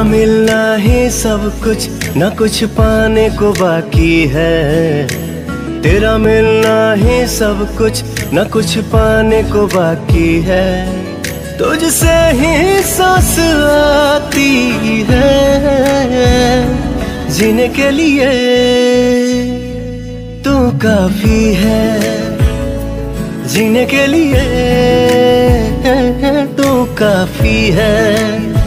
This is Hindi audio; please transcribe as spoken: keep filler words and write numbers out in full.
मिलना ही सब कुछ, न कुछ पाने को बाकी है। तेरा मिलना ही सब कुछ, न कुछ पाने को बाकी है। तुझसे ही सांस आती है, जीने के लिए तू काफी है। जीने के लिए तू काफी है।